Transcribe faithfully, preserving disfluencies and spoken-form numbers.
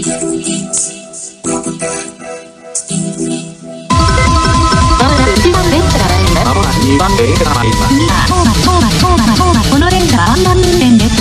にばんでレンタカー入ります。 そうだそうだそうだそうだ、このレンタカー何人連です